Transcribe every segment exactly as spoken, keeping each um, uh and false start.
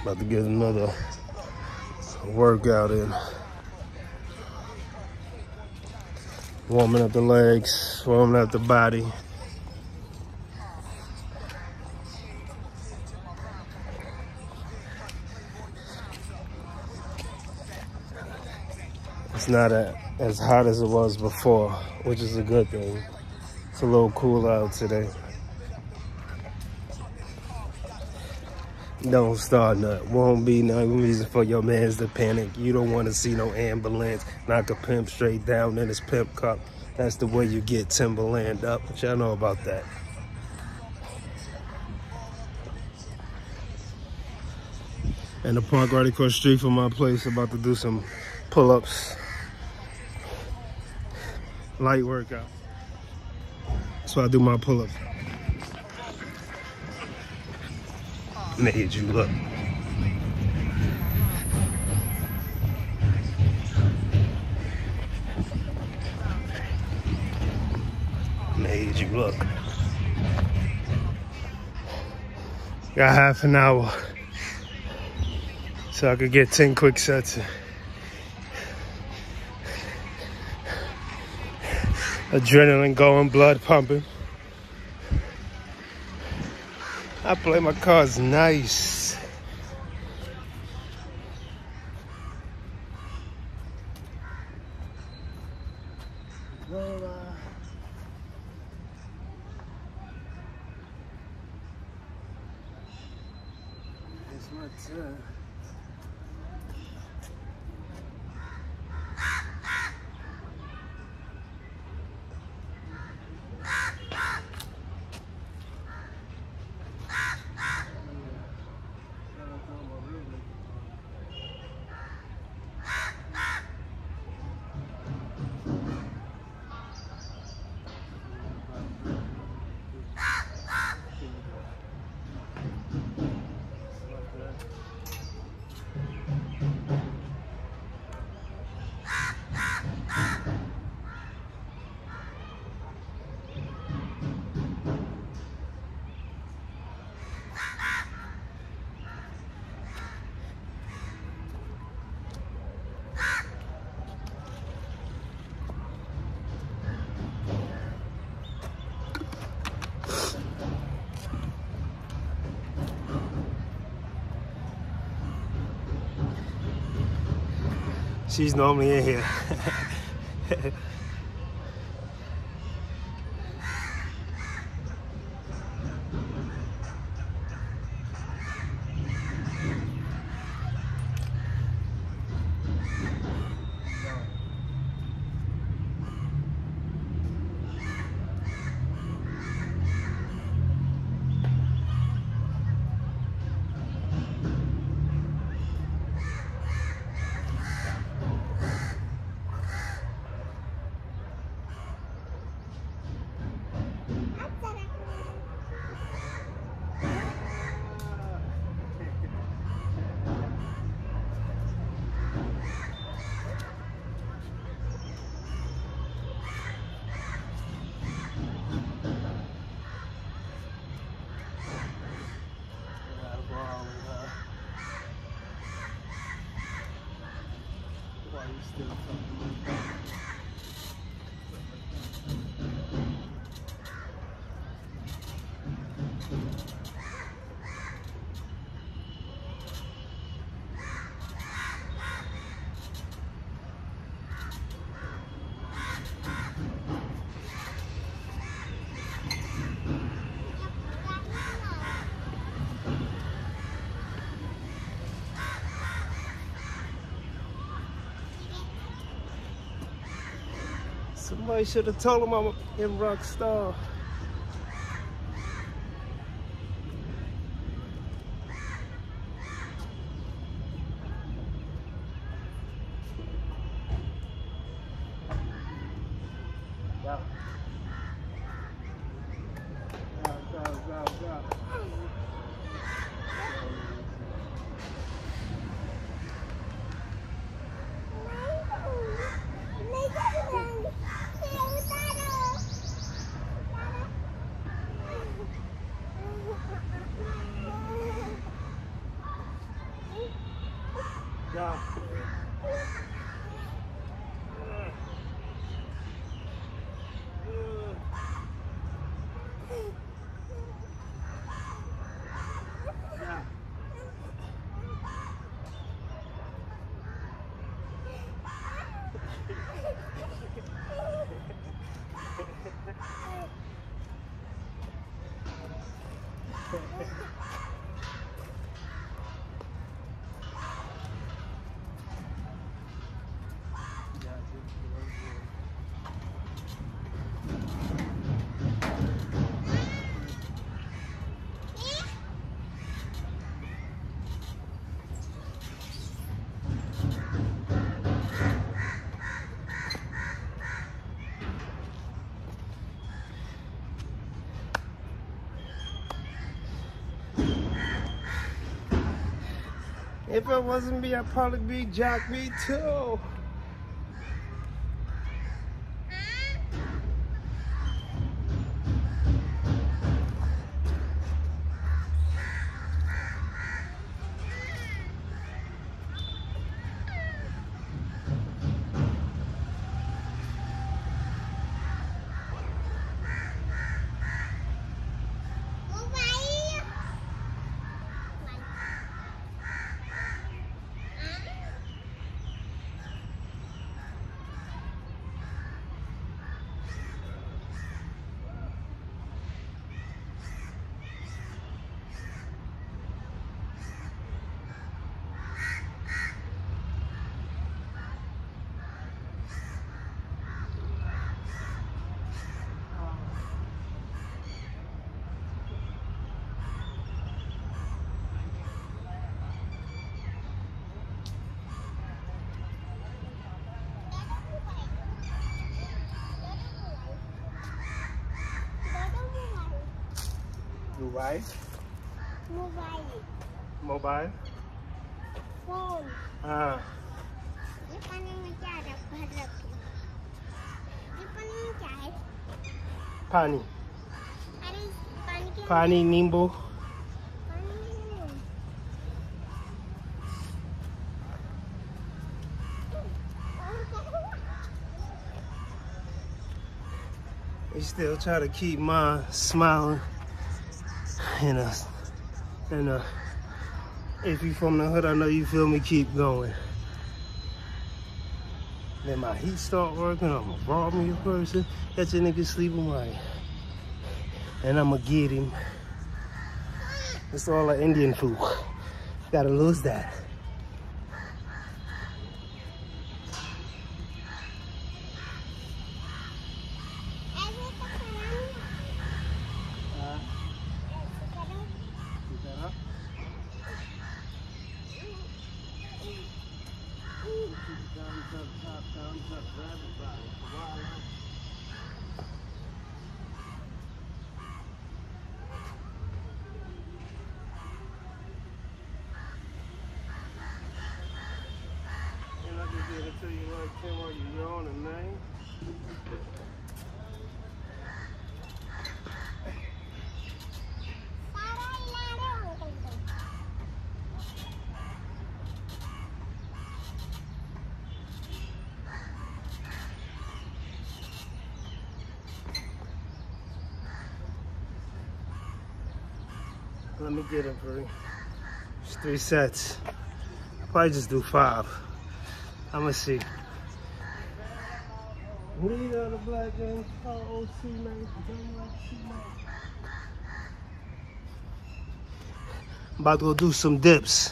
About to get another workout in. Warming up the legs, warming up the body. It's not a, as hot as it was before, which is a good thing. It's a little cool out today. Don't start nothing. Won't be no reason for your mans to panic. You don't want to see no ambulance. Knock a pimp straight down in his pimp cup. That's the way you get Timberland up. But y'all know about that. And the park right across the street from my place. About to do some pull-ups. Light workout. That's why I do my pull-ups. Made you look. Made you look. Got half an hour. So I could get ten quick sets. Adrenaline going, blood pumping. I play my cards nice. Well, uh, it's my turn. She's normally in here. Somebody should have told him I'm a rock star. Go. Go, go, go, go. down. If it wasn't me, I'd probably be Jack Me too. Mobile. Mobile. Mobile. Phone. Ah. ये पानी में क्या रखा रखी? ये पानी में क्या है? Pani. अरे पानी के Pani Nimbo. पानी में You still try to keep mine smiling. And uh, and uh, if you from the hood, I know you feel me. Keep going. Then my heat start working. I'ma rob me a person. That your nigga sleeping right. And I'ma get him. It's all like Indian food. Gotta lose that. Tell you like ten while you're yawning, man. Let me get him for you. It's three sets. I'll probably just do five. I'ma see. We are the Black Gang, R O C, man. I'm about to go do some dips.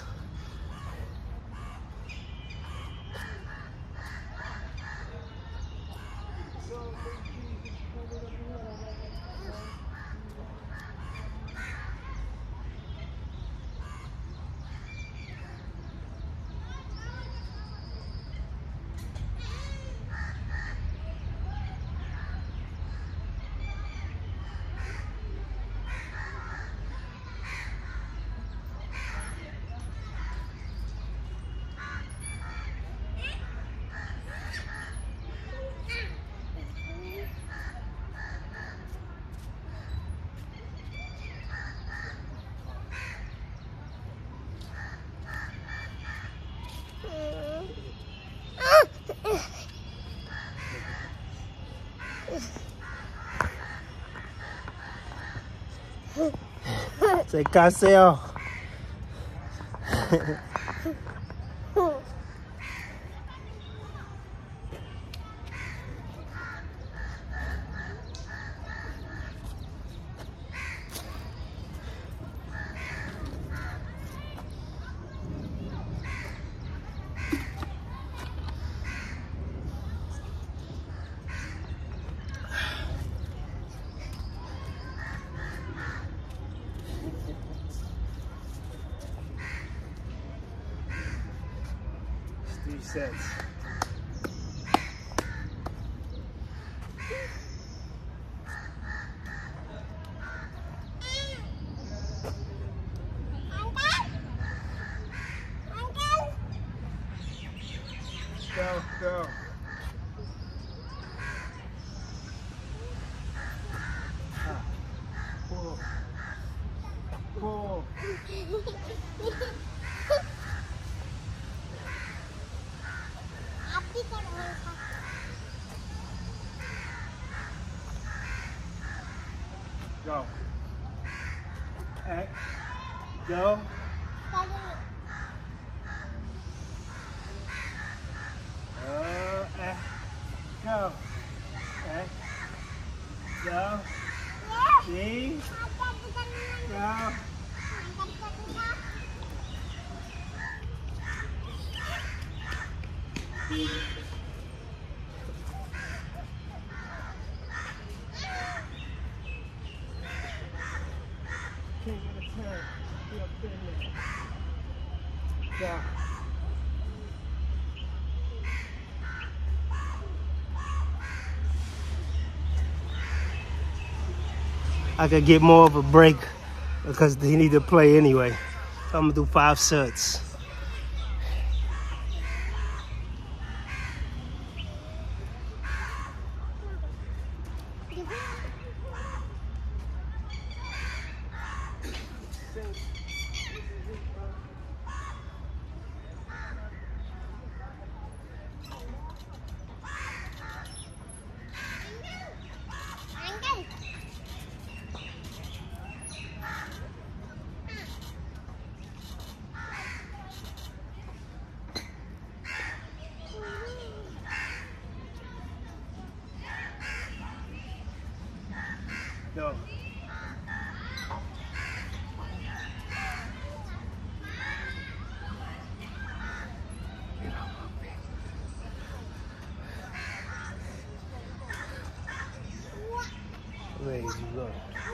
Say Caseo. Three sets. Go, go. Ah. Pull. Pull. Go. Hey. Go. Uh, eh. Go. Eh. Go. See? Go. Can't get a turn. Be up in there. Go. I could get more of a break because they need to play anyway. So I'm gonna do five sets. Go. There you go.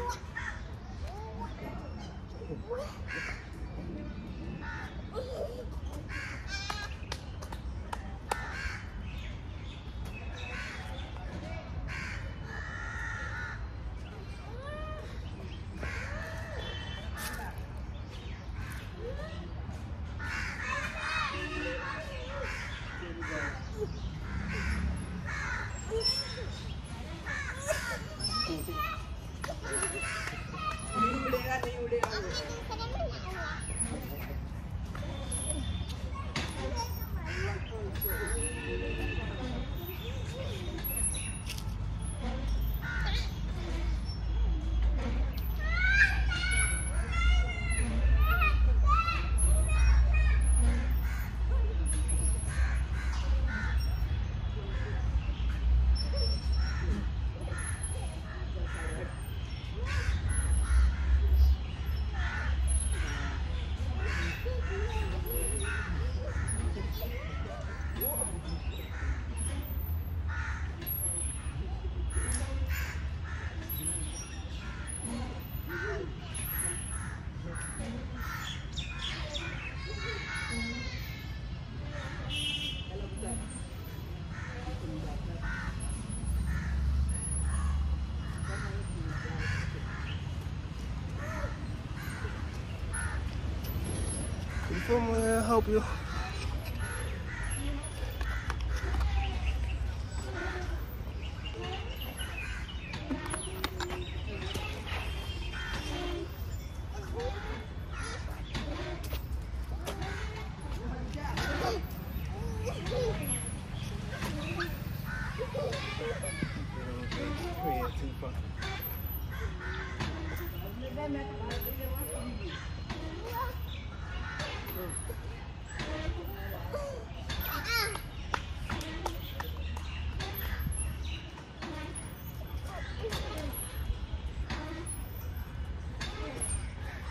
Come on, I'll help you.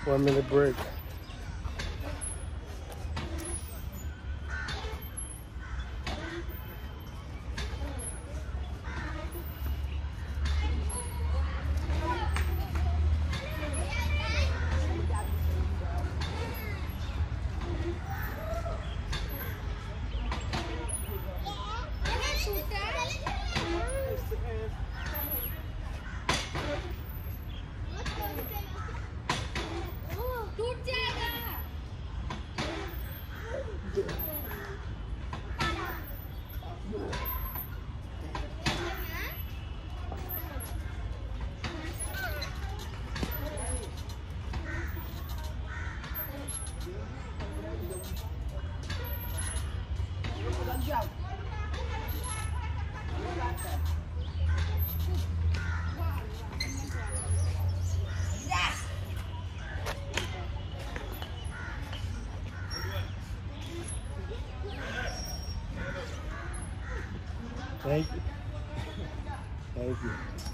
One minute break. Thank you. Thank you.